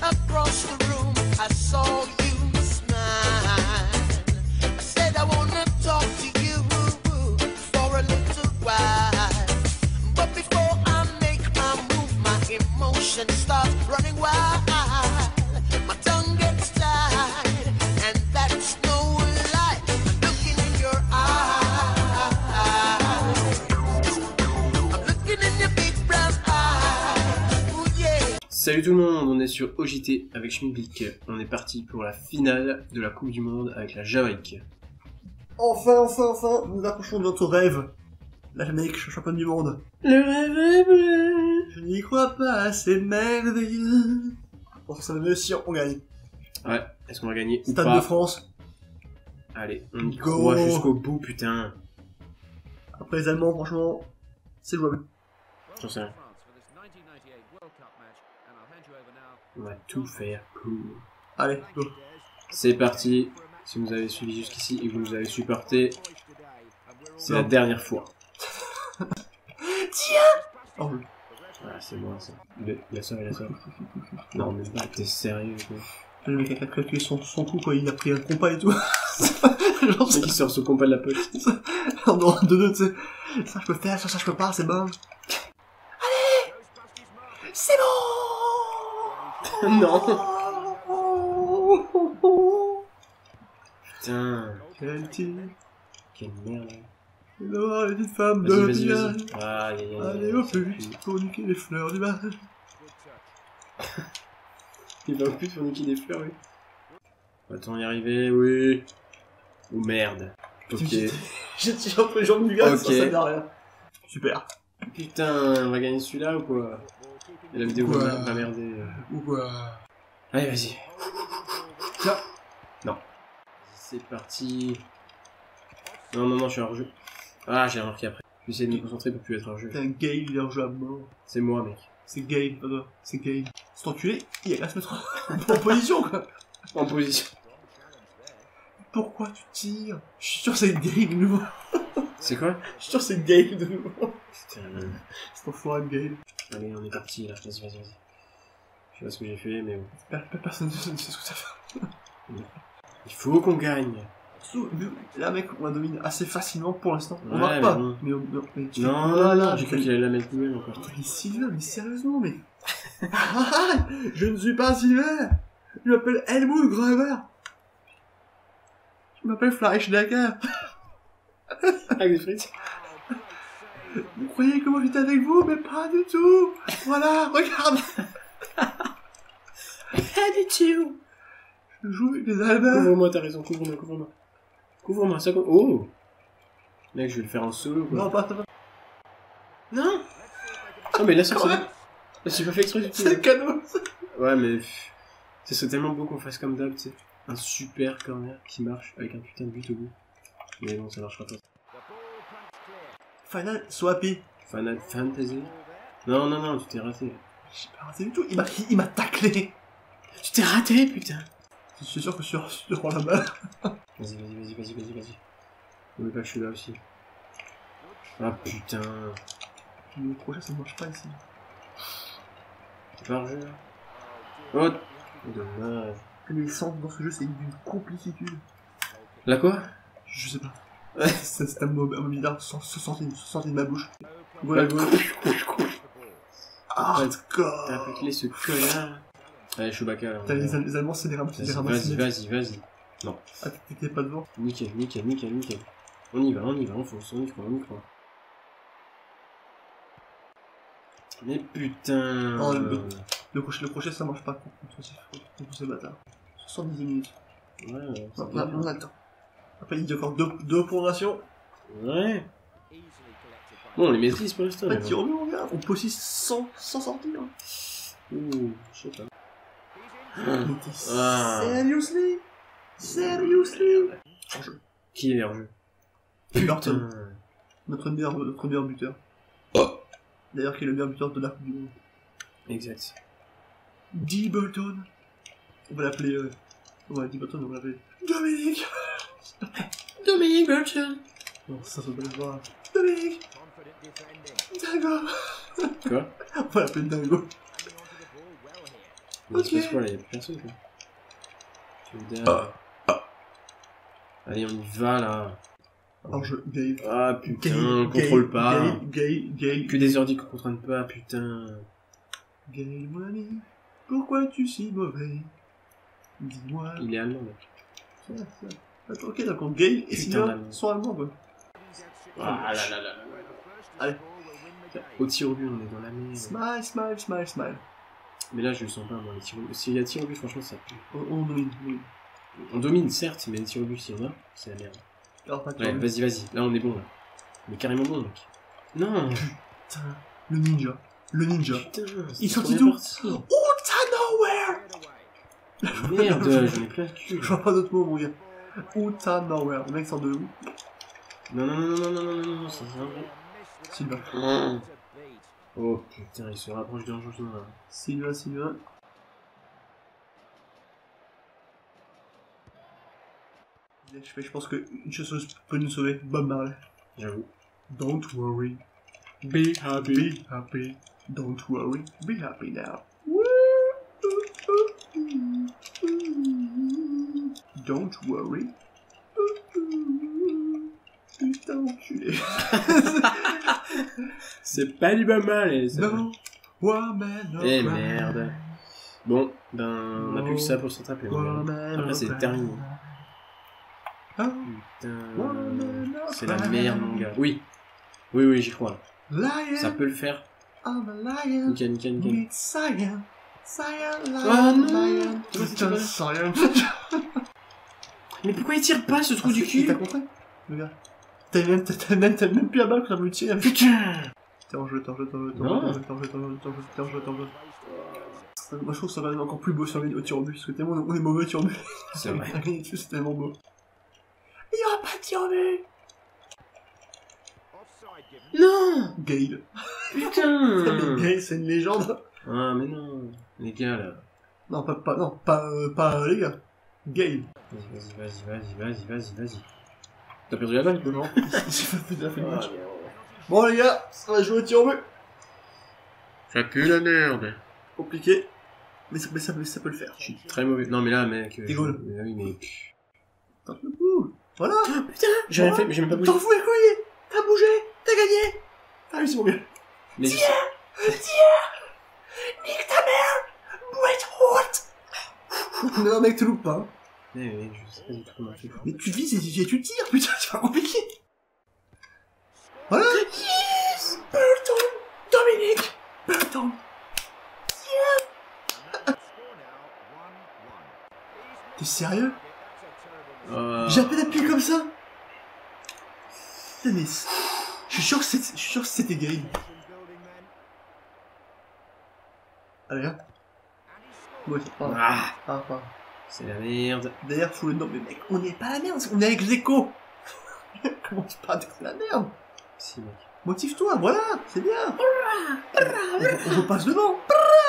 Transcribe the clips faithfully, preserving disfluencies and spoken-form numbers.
across the room, I saw you smile. I said I wanna talk to you for a little while. But before I make my move, my emotions start running wild. My tongue gets tied, and that's no lie. I'm looking in your eyes. I'm looking in your big brown eyes. Ooh, yeah. Salut tout le monde, on est sur O J T avec Schmidblick. On est parti pour la finale de la Coupe du Monde avec la Jamaïque. Enfin, enfin, enfin, nous approchons de notre rêve. La Jamaïque, championne du monde. Le rêve est bleu. Je n'y crois pas, c'est merveilleux. Bon, ça veut si on gagne. Ouais, est-ce qu'on va gagner ou Stade pas? de France. Allez, on y Go. croit jusqu'au bout, putain. Après les Allemands, franchement, c'est jouable. J'en sais rien. On va tout faire pour. Allez, go. C'est parti. Si vous avez suivi jusqu'ici et que vous nous avez supporté, c'est la Non. dernière fois. Tiens. Oh, oui. Voilà, c'est moi ça. Le- La soeur et la soeur. Non, mais pas, t'es sérieux quoi. Le mec a calculé son, son coup, quoi, il a pris un compas et tout. Genre, Le mec qui sort ce compas de la poche. en dehors de deux, tu sais. Ça je peux faire, ça, ça je peux pas, c'est bon. Allez. C'est bon. Non. Putain. Quel tir. Quelle merde. Non, les petites femmes de Vas-y, vas-y, village. vas-y. Aïe, aïe, aïe. Allez, au plus vite, pour niquer les fleurs du mal. Il va au plus pour niquer des fleurs, oui. Va-t-on y arriver? Oui. Ou merde. Ok. J'ai tiré entre les jambes du gars, Ok. ça sert à rien. Super. Putain, on va gagner celui-là ou quoi? Et la vidéo Ouais. va, va merder. Ou quoi? Allez, vas-y. Tiens. Non. C'est parti. Non, non, non, je suis hors jeu. Ah, j'ai remarqué après. Je vais essayer de me concentrer pour plus être hors jeu. T'es un gay, il est en jeu à mort. C'est moi, mec. C'est gay, pas toi. C'est gay. C'est enculé, il a qu'à se mettre en en position, quoi. En position. Pourquoi tu tires? Je suis sûr que c'est gay de nouveau. C'est quoi? Je suis sûr que c'est gay de nouveau. Putain. C'est enfoiré de gay. Allez, on est parti là. Vas-y, vas-y, vas-y. Je sais pas ce que j'ai fait, mais bon. Per- per- Personne ne sait ce que ça fait. Il faut qu'on gagne. Surtout, vu- Là, mec, on la domine assez facilement pour l'instant. On Ouais, marque mais pas. bon. Mais, on- mais, mais tu Non, fais- non, Oh là non, là, j'ai cru qu'il allait la mettre plus belle encore. Mais Sylvain, mais sérieusement, mais... Ah, je ne suis pas Sylvain. Je m'appelle Helmut Gruber. Je m'appelle Fleischdecker. Avec des frites. Vous croyez que moi j'étais avec vous, mais pas du tout. Voilà, regarde. Pas du tout. Je joue avec les Allemands. Couvre-moi, t'as raison, couvre-moi, couvre-moi. Couvre-moi, ça couvre. Oh! Mec, je vais le faire en solo quoi. Non, pas toi. Non! Non, mais là, ça Quand c'est. même. J'ai pas fait exprès du tout. C'est le cadeau. Ouais, mais. pff, Ce serait tellement beau qu'on fasse comme d'hab, tu sais. Un super corner qui marche avec un putain de but au bout. Mais bon, ça marchera pas. Final Swappy. Final Fantasy? Non, non, non, tu t'es raté. J'ai pas raté du tout. Il m'a, il m'a taclé. Tu t'es raté, putain! Je suis sûr que sur, sur la balle. Vas-y, vas-y, vas-y, vas-y, vas-y, vas-y. N'oublie pas que je suis là aussi. Ah putain. Le projet, ça ne marche pas ici. C'est pas un jeu là? Oh! Dommage. Les centres dans ce jeu, c'est d'une complicitude. Là quoi? Je sais pas. Ouais. C'est c'est un mot un mot bizarre sans se sortir de ma bouche. Voilà, Ouais, voilà. Ah, Ouais. God. T'as appelé ce connard. Allez, Chewbacca là. T'as les, les Allemands, c'est des ramasses. Vas-y, vas-y, vas-y, vas-y. Ah, t'étais pas devant. Nickel, nickel, nickel, nickel. On y va, on y va, on fonce, on y croit, on y croit. Mais putain. Oh, le- Le crochet, le crochet, ça marche pas contre, contre ces bâtards. soixante-dix minutes. Ouais, ouais. c'est On bien. a, on a le temps. Après, il y a encore deux, deux prolongations. Ouais. Bon, on les maîtrise pour l'instant. En fait, mais tire bon. au but, mon gars. On peut aussi sans, sans sortir. Ouh, je sais pas. Mais t'es Ah. seriously? Seriously? Qui est hors jeu? Burton, Putain. notre meilleur, notre meilleur buteur. D'ailleurs, qui est le meilleur buteur de la Coupe du Monde. Exact. D. Burton. On va l'appeler. Euh... Ouais, D. Burton, on va l'appeler. Dominique. Dominique Burton. Non, ça se peut pas. Dominique. Dingo. Quoi? On va l'appeler Dingo. Mais il se Ok. passe quoi là? Y'a plus personne quoi. Tu veux dire- Ah. Ah. Allez, on y va là. Alors je... Gail. Ah putain, Gail, on contrôle Gail, pas. Gail, Gail, Gail. Que des ordi qu'on contrôle pas, putain. Gail, mon ami, pourquoi es-tu si mauvais? Dis-moi. Il est allemand mec. Ça va, ça va. Attends, ok, d'accord, Gail et Putain, Sylvain l'allemand. sont allemands, quoi. Ah là là là là. Allez. Au tir au but, on est dans la merde. Smile, smile, smile, smile. Mais là, je le sens pas, moi, les tirs au but. S'il y a tir au but, franchement, ça pue. On, on domine, oui. On domine, certes, mais les tirs au but, s'il y en a, c'est la merde. Alors, pas de Ouais, problème. vas-y, vas-y. Là, on est bon, là. On est carrément bon, mec. Non. Putain, le ninja. Le ninja. Putain, Il c'est sortit trop d'où? bien parti. Outa nowhere. Merde, j'en ai plein le cul. Je vois pas d'autre mot, mon gars. Outa nowhere. Le mec sort de où? Non, non, non, non, non, non, non, non, non, ça c'est un vrai. Sylvain. Oh putain, il se rapproche d'un jeu là. Sylvain, Sylvain. Je, je pense qu'une chose peut nous sauver. Bob Marley. J'avoue. Don't worry. Be happy. Be happy. Don't worry. Be happy now. Don't worry. Putain, enculé. C'est pas du pas mal, eh, ça. No woman no Eh cry. merde. Bon, ben, on a plus que ça pour se rattraper. Woman Après, no c'est cry. terminé. Oh, Putain. woman no C'est la cry. merde, mon gars. Oui. Oui, oui, j'y crois. Lion, Ça peut le faire. I'm a lion. Nickel, nickel, nickel. Meet Cyan. Cyan, lion, Ah, non. lion. Comment Putain, tu Cyan. Mais pourquoi il tire pas ce trou du Il cul? t'a compris, le gars? T'as même, t'as même, t'as même plus la balle que t'as voulu tirer. Putain! T'es en jeu, t'es en jeu, t'es en jeu, t'es en Non. jeu, t'es en jeu, t'es en jeu, t'es en jeu, t'es en jeu, t'es en jeu. Euh, Moi je trouve que ça va être encore plus beau sur les au tir au but, parce que tellement on est mauvais au tir au but. C'est vrai. C'est tellement beau. Il y aura pas de tir au but! Non! Gale. Putain! Gale, c'est une légende. Ah, mais non. Les gars, là. Non, pas, pas, non, pas, euh, pas euh, les gars. Gale. Vas-y, vas-y, vas-y, vas-y, vas-y, vas-y, vas-y. T'as perdu la balle? Non, non. J'ai pas déjà fait le Ah, match. merde. Bon les gars, ça va jouer au tir au but. Ça pue la merde. Compliqué. Mais ça, mais ça, mais ça peut le faire. Je suis très mauvais. Non, mais là, mec. T'es goal. Mais oui, mais. Tente le coup. Voilà. Putain! J'ai rien fait, mais j'ai même pas bougé. T'en fous les couilles. T'as bougé. T'as gagné. Ah oui, c'est bon bien. Mais je- Nique ta mère. Wait, what? Non mec, te loupe pas. Hein. Mais mec, je sais pas du tout comment on fait. Mais tu vises et tu, et tu tires, putain, c'est pas compliqué. Voilà. Yes. Burton. Dominique. Burton. T'es sérieux? Euh... J'ai à peine appuyé comme ça. Putain, mais c'est- je suis sûr que c'est- je suis sûr que c'était Gale. Allez, hein. Ouais, c'est pas grave. Ah! Ah, pas grave. C'est la merde. D'ailleurs, faut le nom, mais mec, on n'est pas à la merde, on est avec l'écho. Commence pas à dire que c'est la merde. Si, mec. Motive-toi, voilà, c'est bien. On, on repasse devant.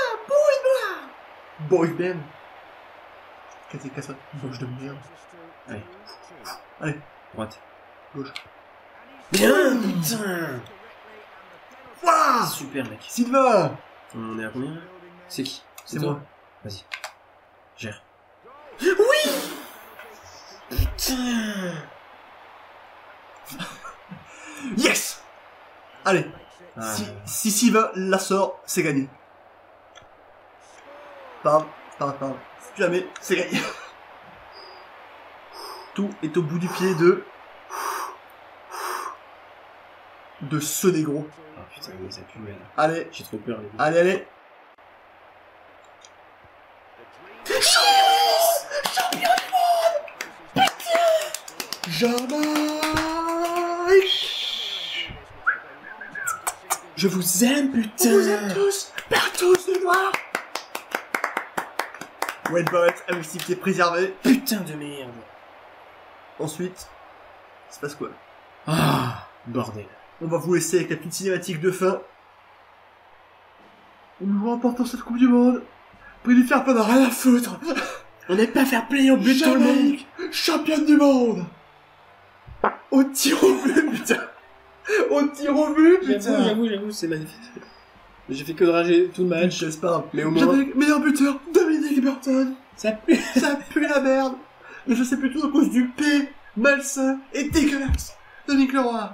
Boy band. Cassez, casse, gauche de merde. Allez. Allez. Droite. Gauche. Bien! Putain! Voilà. Super, mec. Sylvain. On est à combien là? C'est qui? C'est toi moi. Vas-y. Gère. Oui! Putain! Yes. Allez. Ah, Si, si Sylvain la sort, c'est gagné. Pardon, pardon, pardon. Si jamais, c'est gagné. Tout est au bout du pied de... De ce négro. oh, putain, mais ça pue, merde. Allez, J'ai trop peur, les gars. allez, allez. Jamaïque. Je vous aime, putain! On vous aime tous, partout de noir. Wade Barrett, activité préservée. Putain de merde! Ensuite, il se passe quoi? Ah! Bordel. On va vous laisser avec la petite cinématique de fin. Nous remportons cette Coupe du Monde. Prix du faire pas n'a rien à foutre. On n'est pas fair play au but, tout le monde! Jamaïque, championne du monde. Au tir au but, putain. Au tir au but, J'avoue, putain. j'avoue, j'avoue, c'est magnifique. J'ai fait que de rager tout le match. C'est pas grave. Mais au moins- Jamaïque, meilleur buteur, Dominique. Nick Burton. Ça pue. Ça pue la merde. Mais je sais plutôt à cause du P malsain et dégueulasse de Nick Leroy.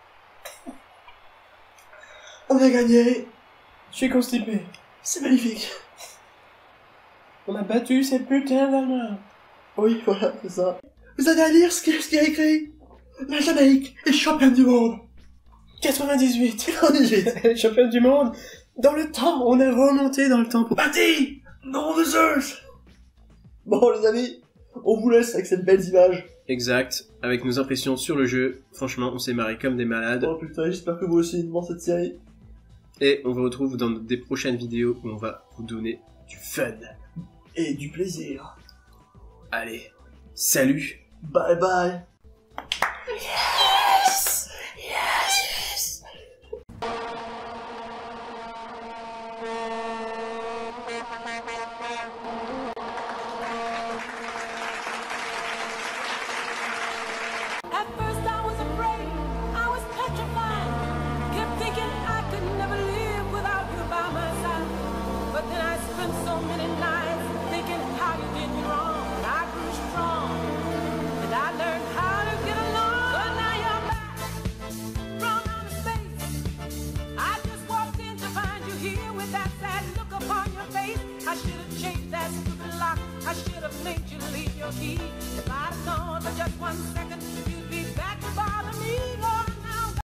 On a gagné. Je suis constipé. C'est magnifique. On a battu ces putains d'Allemands. Oui, voilà, c'est ça. Vous allez à lire ce qu'il ce qu'il y a écrit. La Jamaïque est championne du monde. quatre-vingt-dix-huit. quatre-vingt-dix-huit. Championne du monde. Dans le temps, on a remonté dans le temps pour... Parti. Nom de Zeus. Bon, les amis, on vous laisse avec cette belle image. Exact. Avec nos impressions sur le jeu, franchement, on s'est marré comme des malades. Oh putain, j'espère que vous aussi dans cette série. Et on vous retrouve dans des prochaines vidéos où on va vous donner du fun. Et du plaisir. Allez, salut. Bye bye. Yes! Yes! Yes! At first I was afraid, I was petrified. Kept thinking I could never live without you by my side. But then I spent so many nights thinking how you did me wrong. And I grew strong, and I learned how to get along. So now you're back from outer space. I just walked in to find you here with that sad look upon your face. I should have changed that stupid lock. I should have made you leave your key. If I'd known for just one second, you